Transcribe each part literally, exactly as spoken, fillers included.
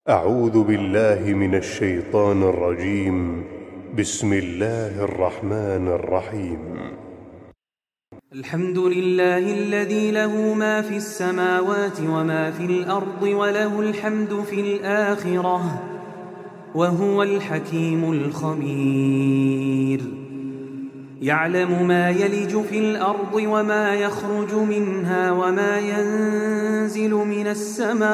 أعوذ بالله من الشيطان الرجيم. بسم الله الرحمن الرحيم. الحمد لله الذي له ما في السماوات وما في الأرض وله الحمد في الآخرة وهو الحكيم الخبير. يعلم ما يلج في الأرض وما يخرج منها وما ينزل من السماء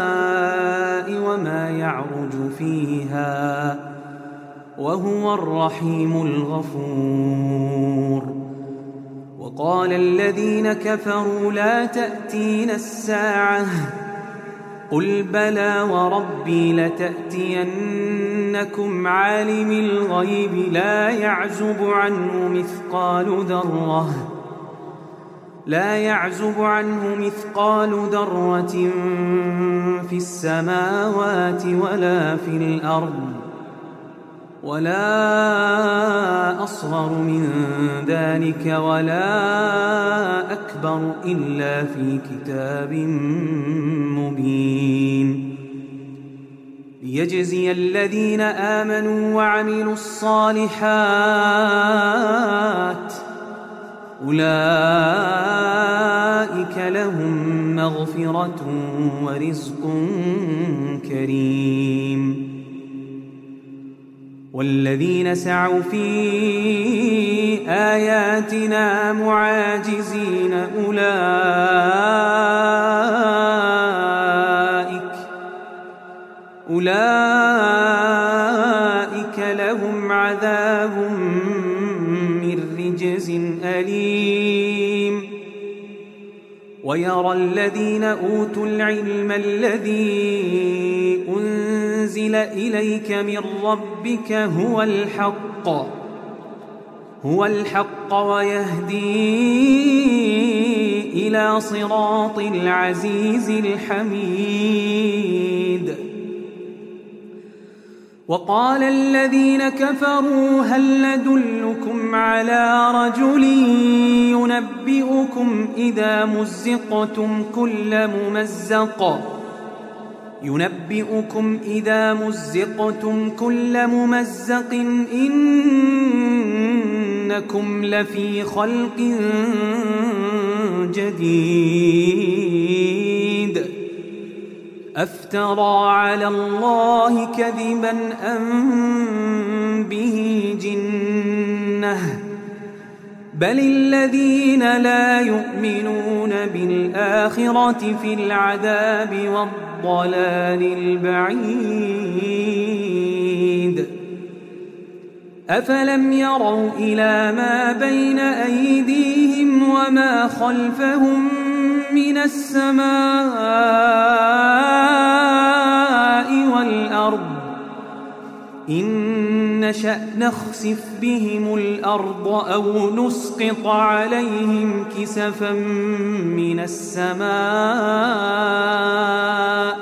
وما يعرج فيها وهو الرحيم الغفور. وقال الذين كفروا لا تأتينا الساعة قل بلى وربي لتأتينكم عالم الغيب لا يعزب عنه مثقال ذرة لا يعزب عنه مثقال ذرة في السماوات ولا في الأرض ولا أصغر من ذلك ولا أكبر إلا في كتاب مبين. ليجزي الذين آمنوا وعملوا الصالحات أولئك لهم مغفرة ورزق كريم. والذين سعوا في آياتنا معاجزين أولئك أولئك لهم عذاب من رجز أليم. ويرى الذين أوتوا العلم الذي أنزل إليك من ربك هو الحق هو الحق ويهدي إلى صراط العزيز الحميد. وقال الذين كفروا هل ندلكم على رجل ينبئكم إذا مزقتم كل ممزق ينبئكم إذا مزقتم كل ممزق إنكم لفي خلق جديد أفترى على الله كذبا أم به جنة بل الذين لا يؤمنون بالآخرة في العذاب والضلال البعيد. أفلم يروا إلى ما بين أيديهم وما خلفهم من السماء والأرض إن نشأ نخسف بهم الأرض أو نسقط عليهم كسفا من السماء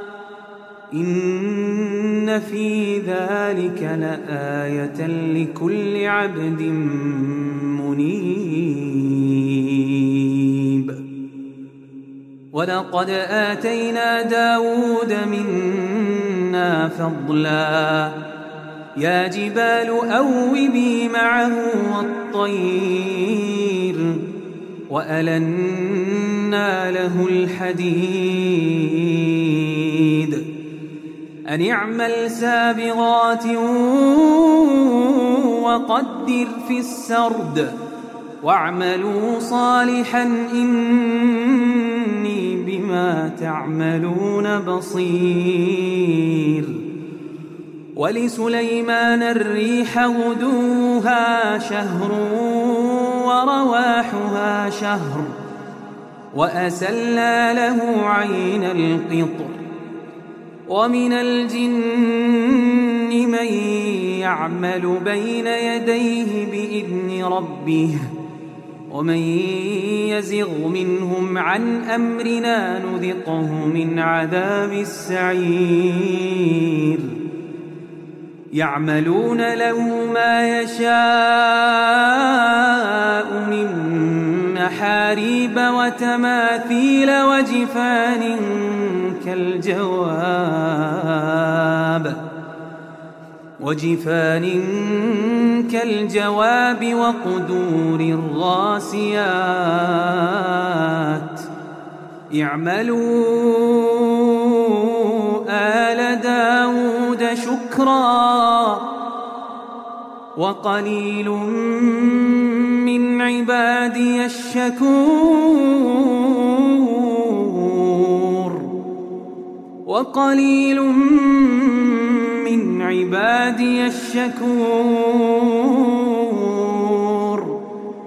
إن في ذلك لآية لكل عبد منيب. ولقد آتينا داود منا فضلا يا جبال أوبي معه والطير وألنا له الحديد أن اعمل سابغات وقدر في السرد واعملوا صالحا إني بما تعملون بصير. ولسليمان الريح غدوها شهر ورواحها شهر وأسلنا له عين القطر. ومن الجن من يعمل بين يديه بإذن ربه ومن يزغ منهم عن أمرنا نذقه من عذاب السعير. يعملون له ما يشاء من محاريب وتماثيل وجفان كالجواب وجفان كالجواب وقدور الراسيات اعملوا آل داود شكرا وقليل من عبادي الشكور وقليل من عبادي الشكور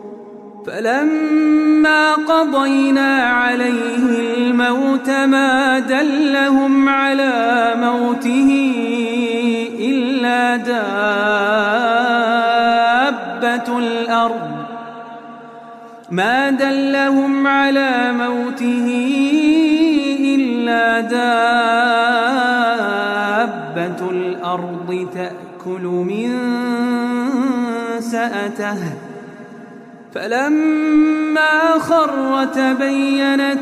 فلما قضينا عليه الموت ما دلهم على موته إلا دابة الأرض ما دلهم على موته إلا دابة الأرض تأكل من سأته فلما خر تبينت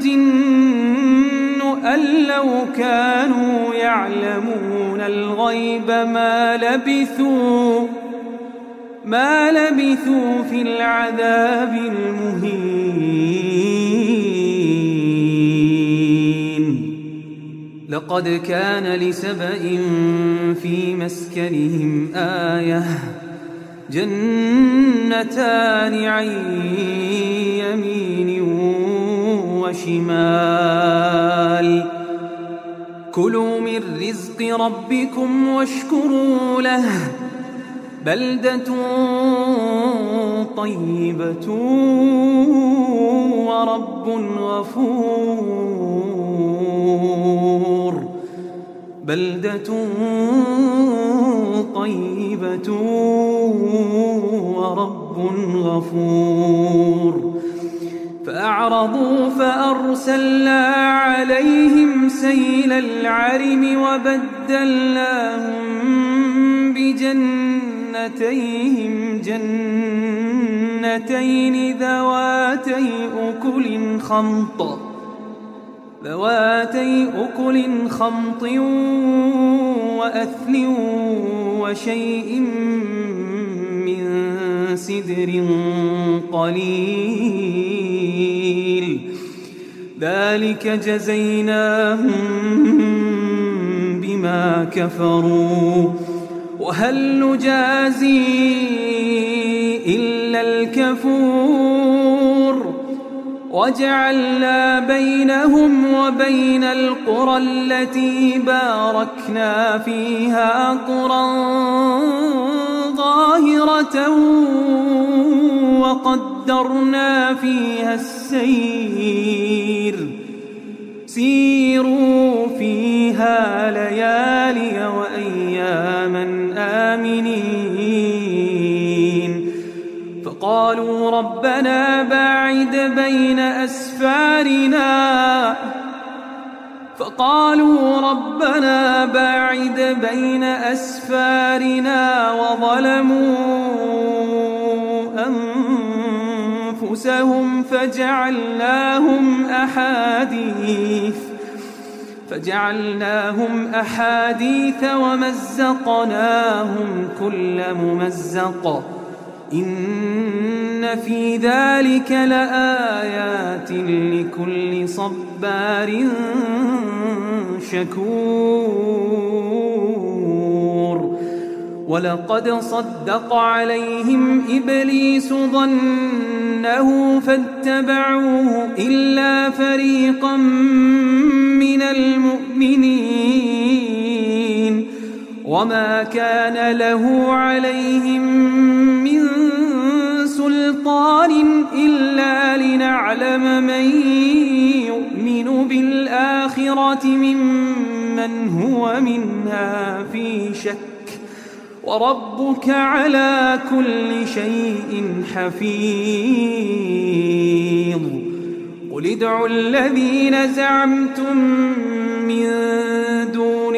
الجن أن لو كانوا يعلمون الغيب ما لبثوا ما لبثوا في العذاب المهين لقد كان لسبإ في مسكنهم آية جنتان عن يمين وشمال كلوا من رزق ربكم واشكروا له بلدة طيبة ورب غفور بلدة طيبة ورب غفور فأعرضوا فأرسلنا عليهم سيل العرم وبدلناهم بجنتيهم جنتين ذواتي أكل خمط ذواتي أكل خمط وأثل وشيء من سدر قليل ذلك جزيناهم بما كفروا وهل نجازي إلا الكفور وجعلنا بينهم وبين القرى التي باركنا فيها قرى ظاهرة وقدرنا فيها السير سيروا فيها ليالي وأياما آمنين فقالوا ربنا باعد بين أسفارنا فقالوا ربنا باعد بين أسفارنا وظلموا أنفسهم فجعلناهم أحاديث فجعلناهم أحاديث ومزقناهم كل ممزق إن في ذلك لآيات لكل صبار شكور ولقد صدق عليهم إبليس ظنه فاتبعوه إلا فريقا من المؤمنين وما كان له عليهم من سلطان إلا لنعلم من يؤمن بالآخرة ممن هو منها في شك وربك على كل شيء حفيظ قل ادعوا الذين زعمتم من دون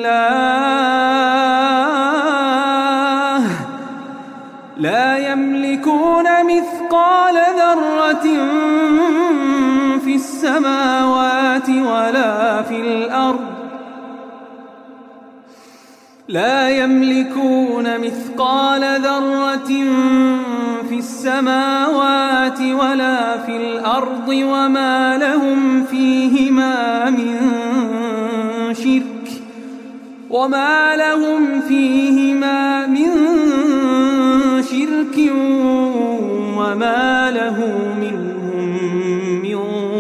الله لا يملكون مثقال ذرة في السماوات ولا في الأرض لا يملكون مثقال ذرة في السماوات ولا في الأرض وما لهم فيهما من شرك وما لهم فيهما من شرك وما له منهم من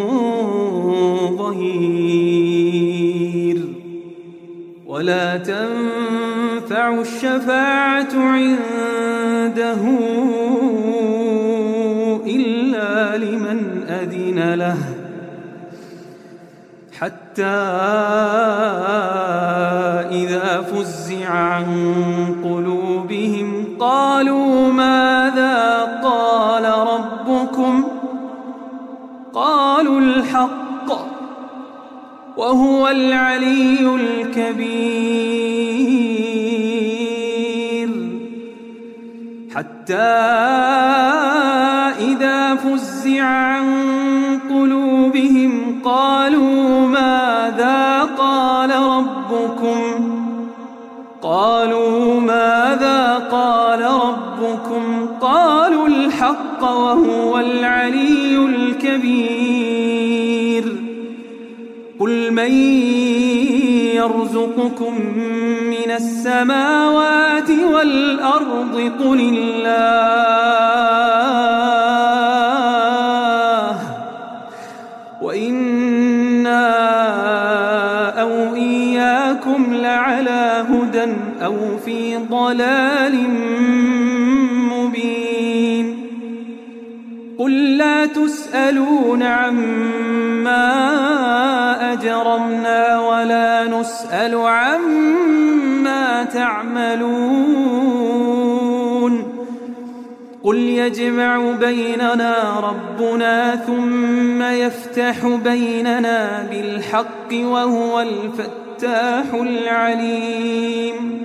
ظهير ولا تنفع الشفاعة عنده إلا لمن أذن له حتى إذا فزع عن قلوبهم قالوا ماذا قال ربكم قالوا الحق وهو العلي الكبير حتى إذا فزع عن قلوبهم قالوا ماذا قال ربكم قالوا ماذا قال ربكم قالوا الحق وهو العلي الكبير قل من يرزقكم من السماوات والأرض قل الله وإنا أو إياكم لعلى هدى أو في ضلال مبين قل لا تسألون عما أجرمنا ولا نسأل عما تعملون قل يجمع بيننا ربنا ثم يفتح بيننا بالحق وهو الفتاح العليم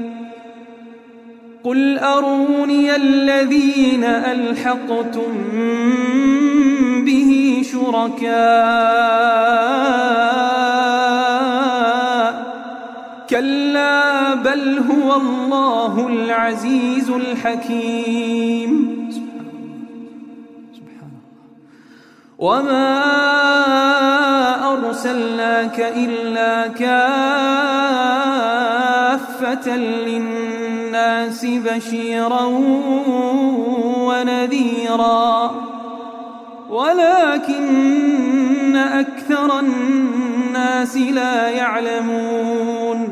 قل أروني الذين ألحقتم به شركاء كلا بل هو الله العزيز الحكيم وما أرسلناك إلا كافة للناس بشيرا ونذيرا ولكن أكثر الناس لا يعلمون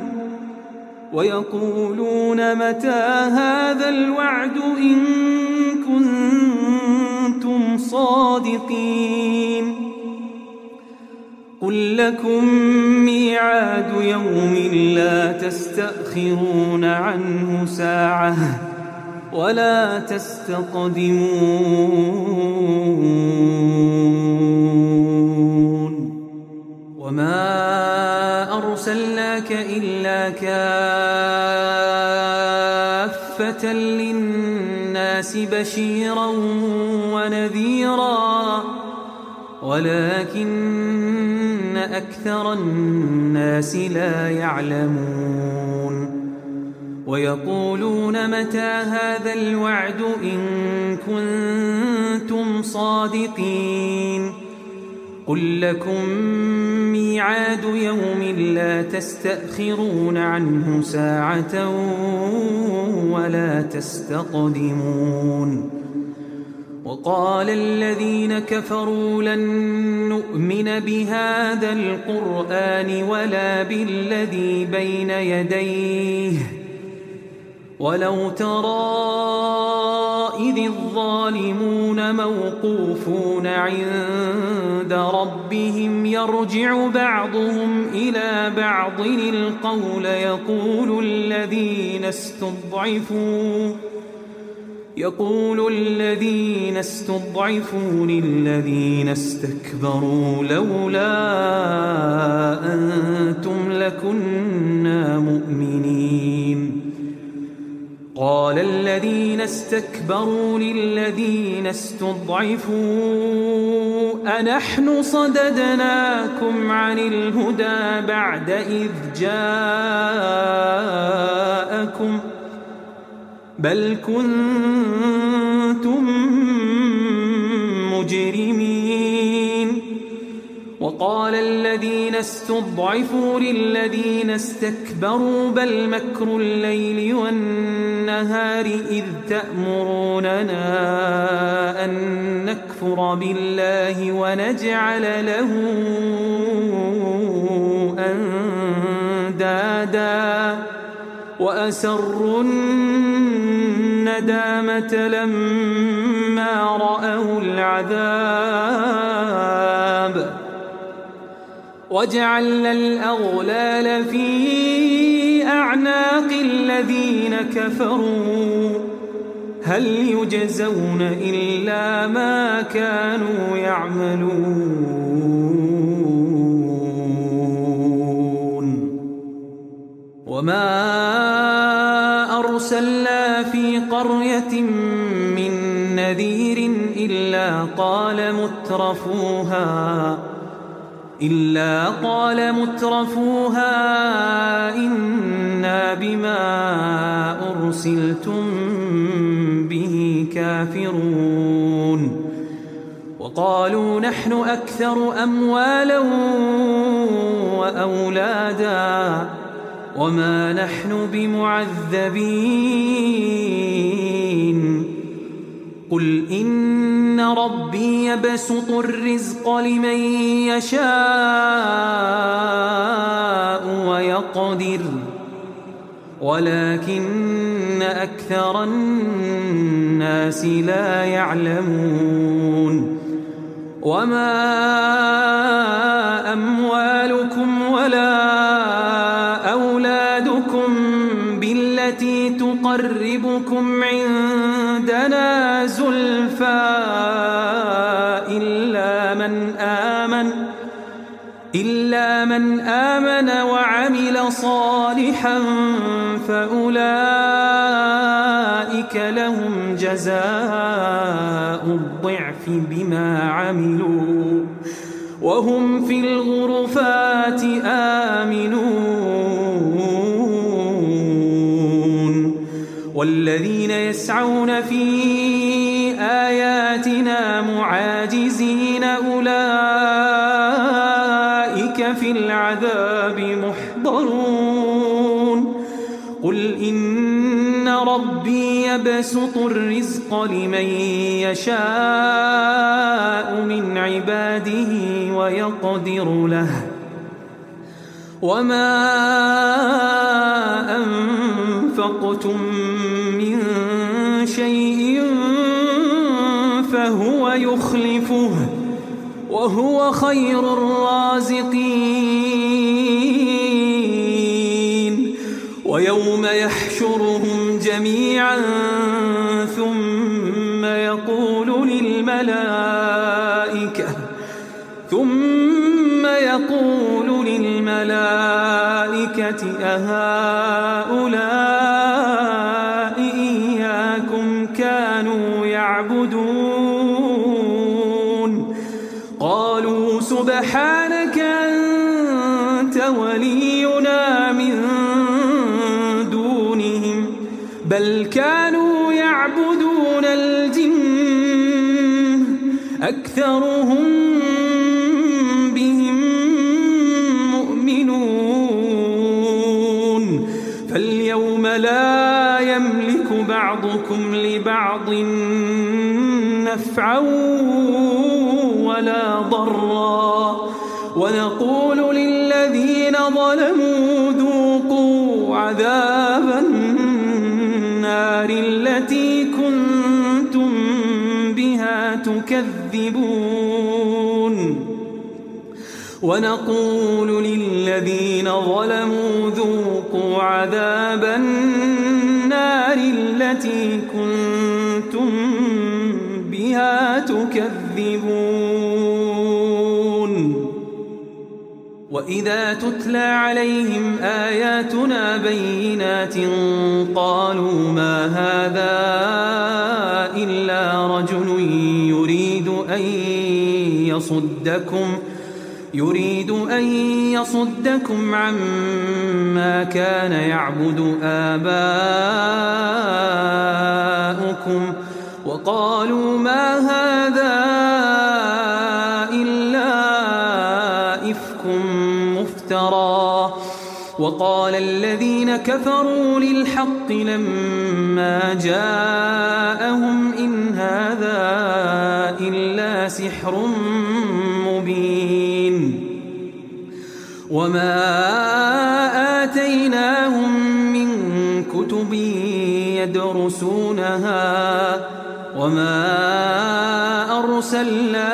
ويقولون متى هذا الوعد إن كنتم صادقين قل لكم ميعاد يوم لا تستأخرون عنه ساعة ولا تستقدمون وما أرسلناك إلا كافة للناس بشيرا ونذيرا ولكن أكثر الناس لا يعلمون ويقولون متى هذا الوعد إن كنتم صادقين قل لكم ميعاد يوم لا تستأخرون عنه ساعة ولا تستقدمون وقال الذين كفروا لن نؤمن بهذا القرآن ولا بالذي بين يديه ولو ترى إذ الظالمون موقوفون عند ربهم يرجع بعضهم إلى بعض القول يقول الذين استضعفوا يقول الذين استضعفوا للذين استكبروا لولا أنتم لكنا مؤمنين قال الذين استكبروا للذين استضعفوا أنحن صددناكم عن الهدى بعد إذ جاءكم بل كنتم مجرمين. وقال الذين استضعفوا للذين استكبروا بل مكر الليل والنهار إذ تأمروننا أن نكفر بالله ونجعل له أندادا وأسروا الندامة لما رأوا العذاب وجعلنا الأغلال في أعناق الذين كفروا هل يجزون إلا ما كانوا يعملون. وما أرسلنا في قرية من نذير إلا قال مترفوها إلا قال مترفوها إنا بما أرسلتم به كافرون. وقالوا نحن أكثر أموالا وأولادا وما نحن بمعذبين. قل إن ربي يبسط الرزق لمن يشاء ويقدر ولكن أكثر الناس لا يعلمون. وما أموالكم ولا أولادكم بالتي تقربكم عندنا زلفى إلا من آمن إلا من آمن وعمل صالحا فأولئك لهم جزاء الضعف بما عملوا وهم في الغرفات آمنون. والذين يسعون في آياتنا معاجزين أولئك في العذاب محضرون. قل إن ربي يبسط الرزق لمن يشاء من عباده ويقدر له وما أنفقتم من شيء فهو يخلفه وهو خير الرازقين. ويوم يحشرهم جميعا ثم يقول للملائكة ثم يقول للملائكة أهؤلاء إياكم كانوا يعبدون قالوا سبحانك أنت ولينا من دونهم بل كانوا يعبدون الجن أكثرهم بهم مؤمنون. فاليوم لا يملك بعضكم لبعض نفعا ولا ضرا ونقول للذين ظلموا ذوقوا عذاب النار التي كنتم بها تكذبون. ونقول للذين ظلموا ذوقوا عذاب النار التي كنتم بها تكذبون. وإذا تتلى عليهم آياتنا بينات قالوا ما هذا إلا رجل يريد أن يصدكم يريد أن يصدكم عما كان يعبد آباؤكم وقالوا ما هذا إلا إفك مفترى. وقال الذين كفروا للحق لما جاءهم إن هذا إلا سحر مبين. وما آتيناهم من كتب يدرسونها وما أرسلنا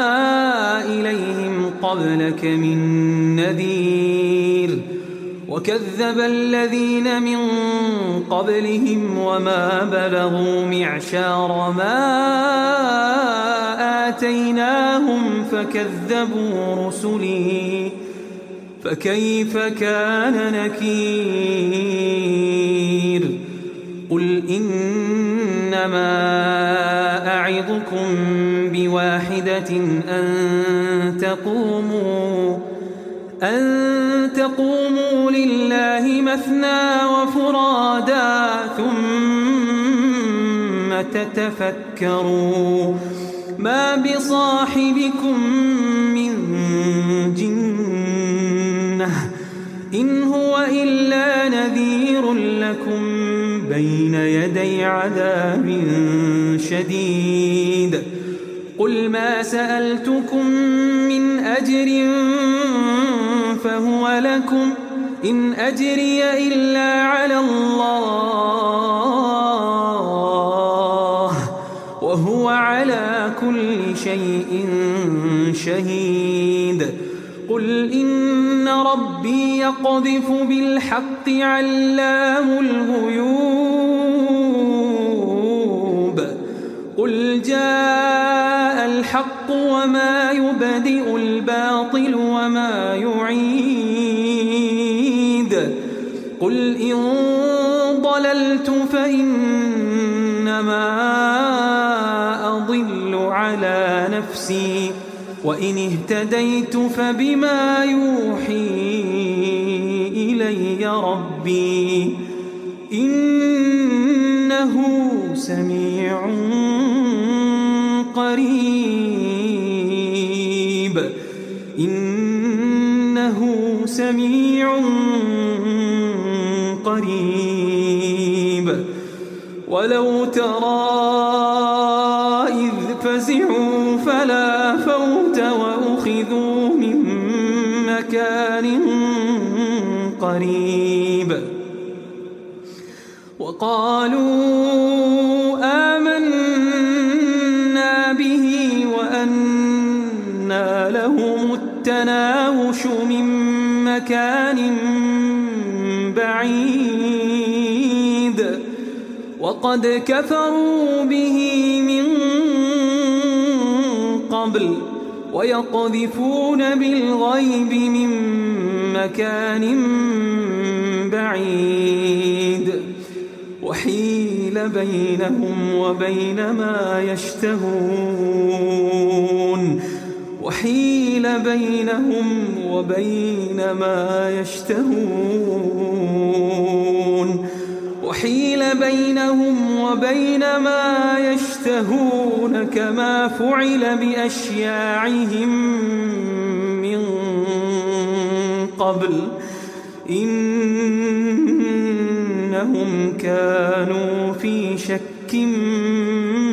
إليهم قبلك من نذير. وكذب الذين من قبلهم وما بلغوا معشار ما آتيناهم فكذبوا رسلي فكيف كان نكير. قل إنما أعظكم بواحدة أن تقوموا أن تقوموا لله مثنى وفرادا ثم تتفكروا ما بصاحبكم من جنة إن هو إلا نذير لكم بين يدي عذاب شديد. قل ما سألتكم من أجر فهو لكم إن أجري إلا على الله وهو على كل شيء شهيد. قل إن ربي يقذف بالحق علام الغيوب. قل جاء الحق وما يبدئ الباطل وما يعيد. قل إن ضللت فإنما أضل على نفسي وإن اهتديت فبما يوحي إلي ربي إنه سميع قريب إنه سميع قريب. ولو ترى إذ فزعوا فلا فوت وأخذوا من مكان قريب وقالوا آمنا به وأنى لهم التناوش من مكان بعيد وقد كفروا به من قبل ويقذفون بالغيب من مكان بعيد. وحيل بينهم وبين ما يشتهون وحيل بينهم وبين ما يشتهون وحيل بينهم وبين ما يشتهون كما فعل بأشياعهم من قبل إنهم كانوا في شك